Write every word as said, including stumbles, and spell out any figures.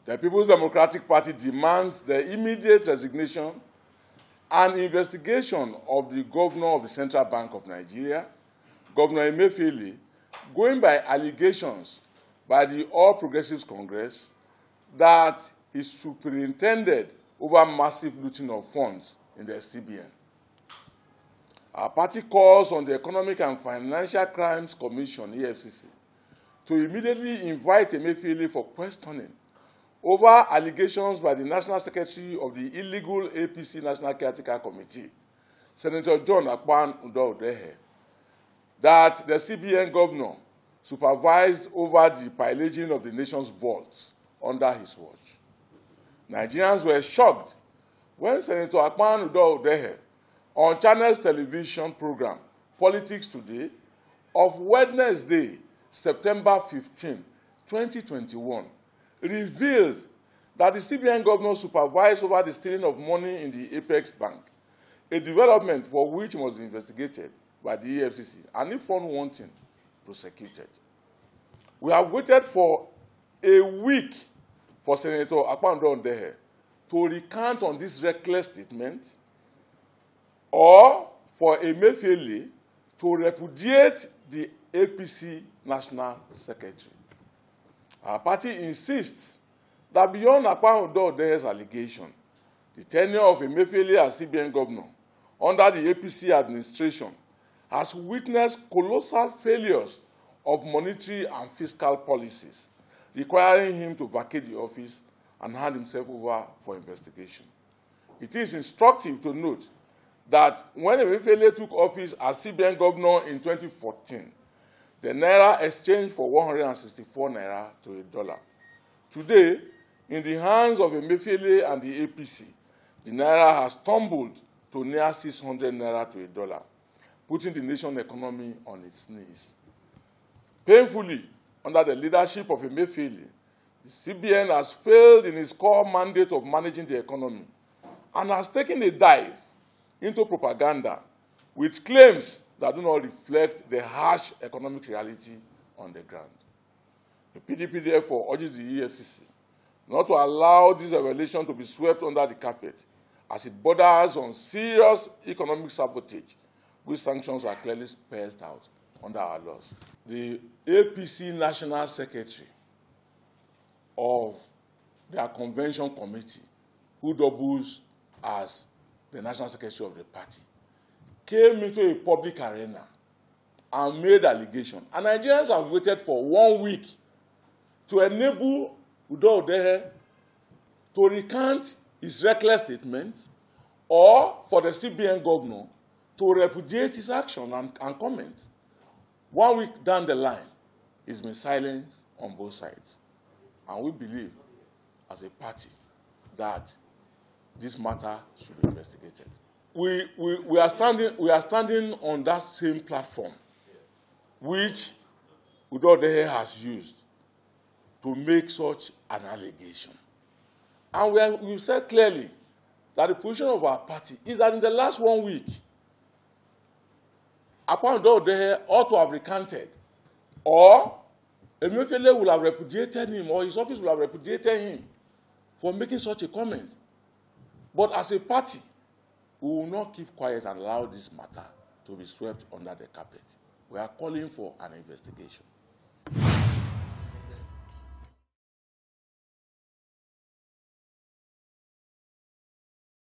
The People's Democratic Party demands the immediate resignation and investigation of the governor of the Central Bank of Nigeria, Governor Emefiele, going by allegations by the All Progressives Congress that he superintended over massive looting of funds in the C B N. Our party calls on the Economic and Financial Crimes Commission, E F C C, to immediately invite Emefiele for questioning over allegations by the National Secretary of the illegal A P C National Caretaker Committee, Senator John Akpan Udo-Odehe, that the C B N governor supervised over the pillaging of the nation's vaults under his watch. Nigerians were shocked when Senator Akpan Udo-Odehe, on Channels television program, Politics Today, of Wednesday, September fifteenth, twenty twenty-one, revealed that the C B N governor supervised over the stealing of money in the Apex Bank, a development for which he was investigated by the E F C C and, if found wanting, prosecuted. We have waited for a week for Senator Akpan Udo-Odehe to recant on this reckless statement, or for Emefiele to repudiate the A P C National Secretary. Our party insists that beyond Akpan Udo-Odehe's allegation, the tenure of Emefiele as C B N governor under the A P C administration has witnessed colossal failures of monetary and fiscal policies, requiring him to vacate the office and hand himself over for investigation. It is instructive to note that when Emefiele took office as C B N governor in twenty fourteen, the naira exchanged for one hundred sixty-four naira to a dollar. Today, in the hands of Emefiele and the A P C, the naira has tumbled to near six hundred naira to a dollar, putting the nation's economy on its knees. Painfully, under the leadership of Emefiele, the C B N has failed in its core mandate of managing the economy and has taken a dive into propaganda with claims that do not reflect the harsh economic reality on the ground. The P D P therefore urges the E F C C not to allow this revelation to be swept under the carpet, as it borders on serious economic sabotage, which sanctions are clearly spelled out under our laws. The A P C National Secretary of their convention committee, who doubles as the National Secretary of the party, came into a public arena and made allegations. And Nigerians have waited for one week to enable Udo-Odehe to recant his reckless statements, or for the C B N governor to repudiate his action and, and comment. One week down the line, he's been silent on both sides. And we believe, as a party, that this matter should be investigated. We, we, we, are standing, we are standing on that same platform which Udo-Odehe has used to make such an allegation. And we, are, we said clearly that the position of our party is that in the last one week, Akpan Udo-Odehe ought to have recanted, or Emefiele will have repudiated him, or his office will have repudiated him for making such a comment. But as a party, we will not keep quiet and allow this matter to be swept under the carpet. We are calling for an investigation.